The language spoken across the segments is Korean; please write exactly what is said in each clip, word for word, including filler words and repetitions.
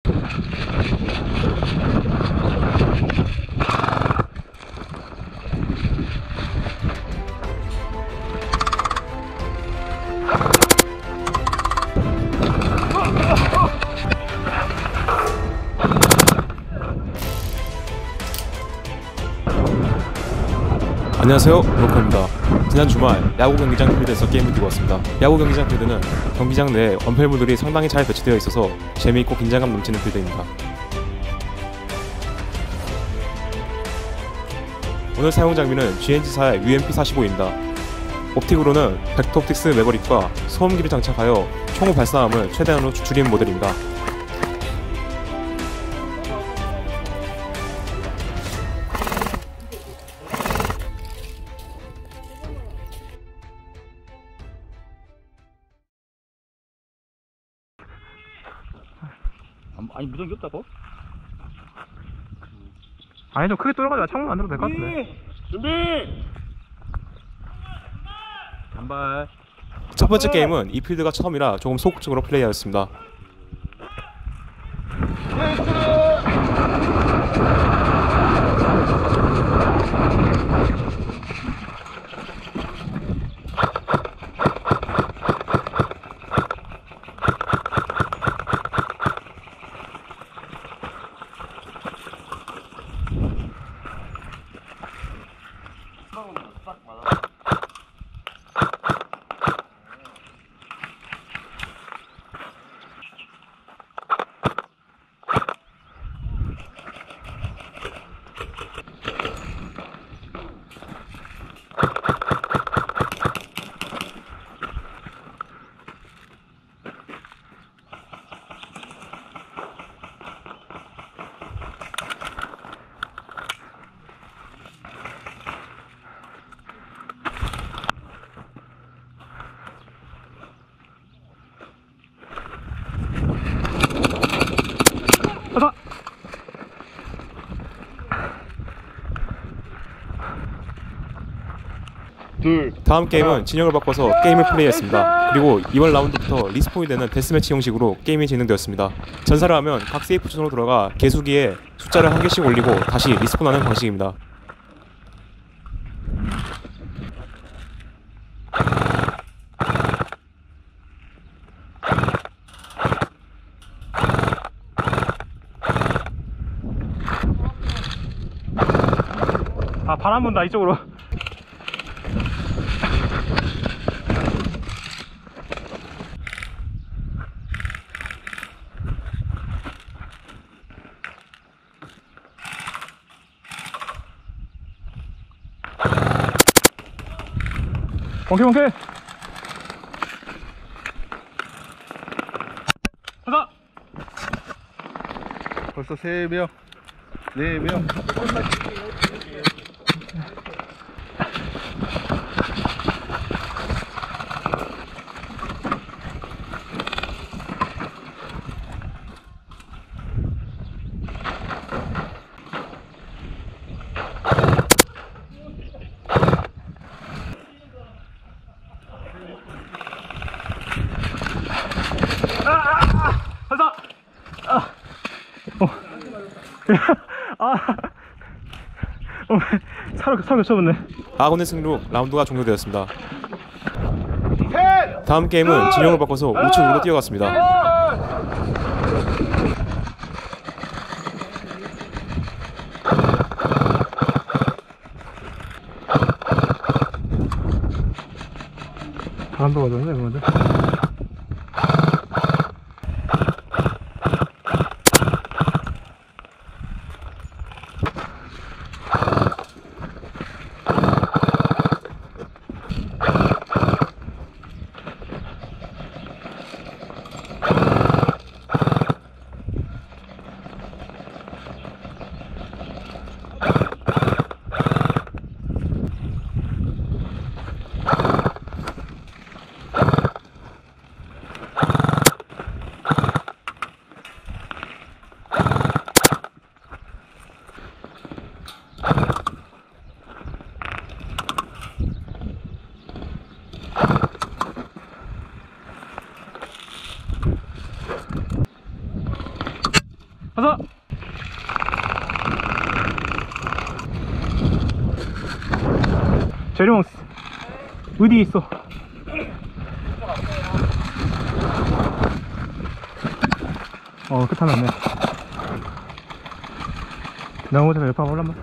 안녕하세요, 브로커입니다. 지난 주말 야구 경기장 필드에서 게임을 뛰고 왔습니다. 야구 경기장 필드는 경기장 내에 언펠무들이 상당히 잘 배치되어 있어서 재미있고 긴장감 넘치는 필드입니다. 오늘 사용 장비는 지엔지사의 유엠피 사십오입니다. 옵틱으로는 벡터 옵틱스 매거릭과 소음기를 장착하여 총호 발사함을 최대한으로 줄이는 모델입니다. 아니 무전기 없다고? 아니 좀 크게 뚫어가지고 창문 만들어도 될 것 같은데. 준비! 단발. 첫 번째 게임은 이 필드가 처음이라 조금 소극적으로 플레이하였습니다. 가자! 둘. 다음 게임은 진영을 바꿔서 게임을 플레이했습니다. 그리고 이번 라운드부터 리스폰이 되는 데스매치 형식으로 게임이 진행되었습니다. 전사를 하면 각 세이프 존으로 들어가 개수기에 숫자를 한 개씩 올리고 다시 리스폰하는 방식입니다. 아, 바람 분다 이쪽으로. 오케이 오케이. 가자. 벌써 세 명, 네 명. 가자. 아. 어. 아. 어. 차로 차로 쳐봤네. 아군의 승리로 라운드가 종료되었습니다. 다음 게임은 진영을 바꿔서 우측으로 뛰어갔습니다. 바람도 맞았네 그런데. 가자. 제리몽스 어디 있어? 어 끝 하나 없네. 나 혼자 옆에 한번 올라만.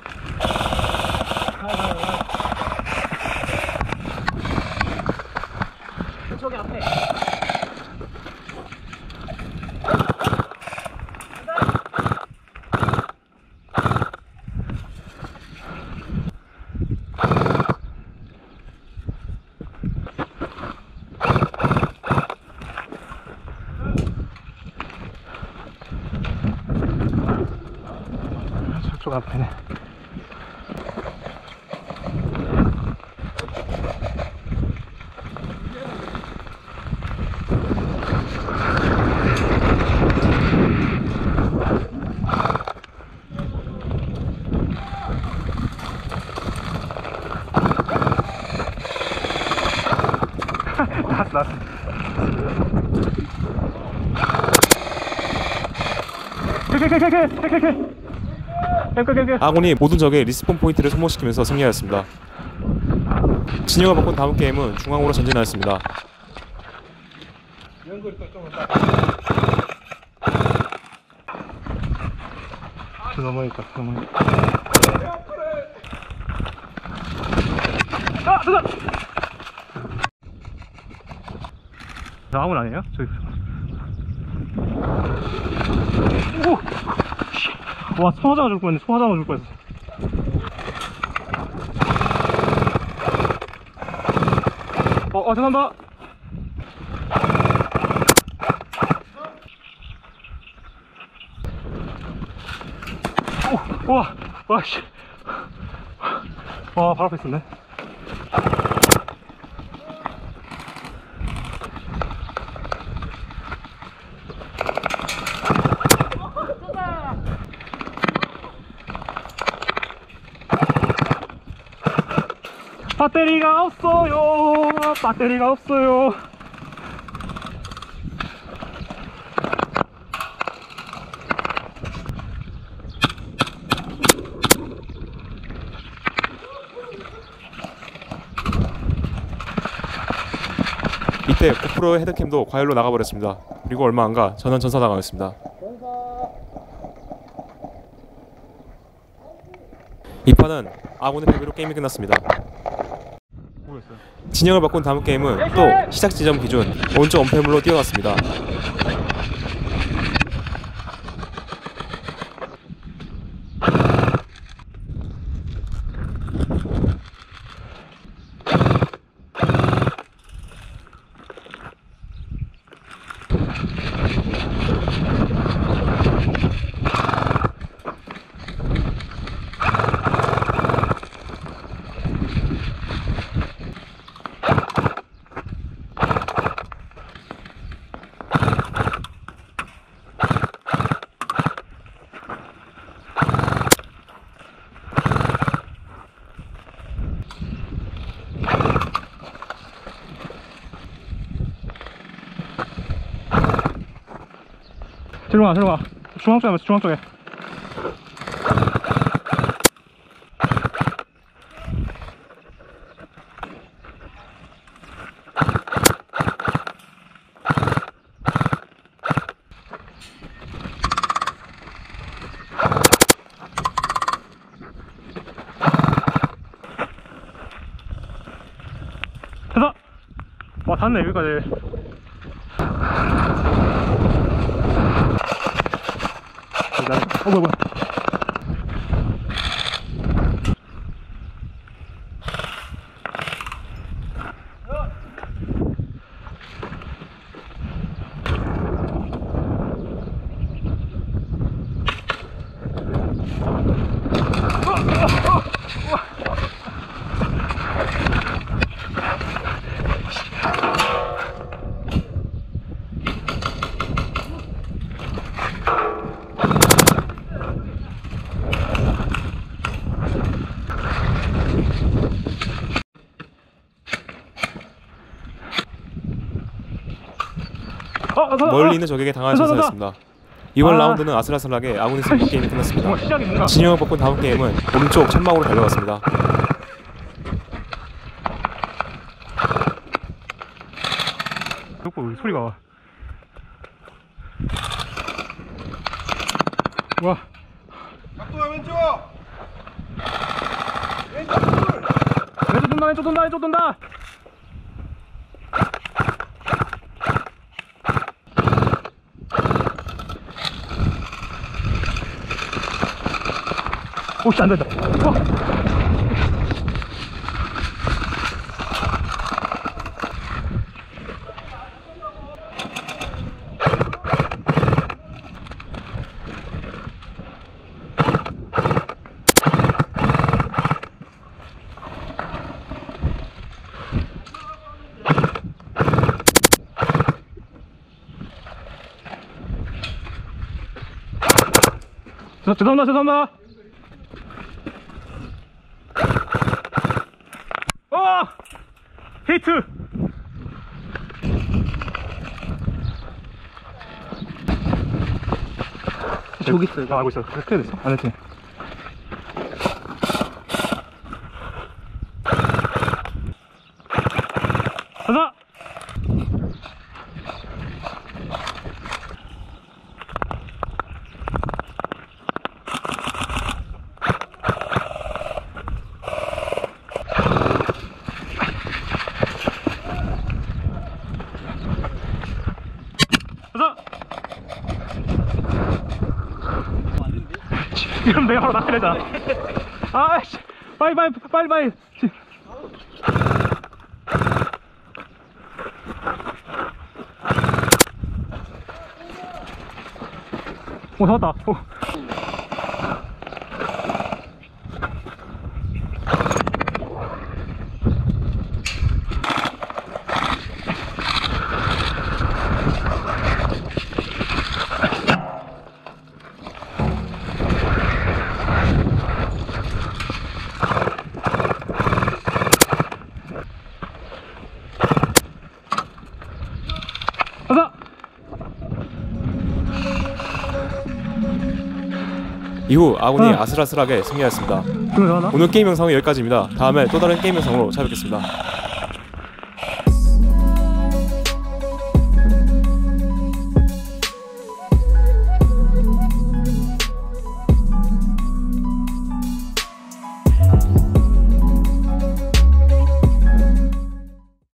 저기 앞에. 저쪽 앞에네. 나왔어 나왔어. 캐캐캐캐캐캐캐캐. 아군이 모든 적의 리스폰 포인트를 소모시키면서 승리하였습니다. 진영을 바꾼 다음 게임은 중앙으로 전진하였습니다. 저 넘어있다. 저 넘어있다. 아! 잠깐! 저 아군 아니에요? 저기. 오! 와, 소화장을 줄 뻔했네. 소화장을 줄 뻔했어. 어, 어, 죄송합니다. 오, 우와, 와, 씨. 와, 바로 앞에 있었네. 배터리가 없어요. 배터리가 없어요. 이때 고프로의 헤드캠도 과열로 나가버렸습니다. 그리고 얼마 안가 저는 전사당하였습니다. 이 판은 아군의 패배로 게임이 끝났습니다. 진영을 바꾼 다음 게임은 또 시작 지점 기준 오른쪽 엄폐물로 뛰어갔습니다. 들어가 들어가. 중앙 쪽에 중앙 쪽에. 됐어. 와 닿네 여기까지. 어 뭐야 뭐야. 어, 어, 어, 멀리 있는 적에게 당한 어, 어, 어. 전사였습니다. 이번 아. 라운드는 아슬아슬하게 아군의 승리 게임이 끝났습니다. 뭔가 시작이 뭔가 진영을 뽑고 다음 게임은 오른쪽 천막으로 달려갔습니다. 자꾸 소리가 와 각도야 왼쪽. 왼쪽 돈다 왼쪽 돈다 왼쪽 돈다 오씨 안된다 와 저, 죄송합니다 죄송합니다 어! 히트 저기 있어요 아 알고 있어 그렇게 됐어? 안 했지 가자 가자! 지금 내가 바로 나가려잖아. 아씨, 빨리 빨리 빨리 빨리. 오 잡았다. 오. 가자! 이후 아군이 아. 아슬아슬하게 승리하였습니다. 그럼 나나? 오늘 게임 영상은 여기까지입니다. 다음에 또 다른 게임 영상으로 찾아뵙겠습니다.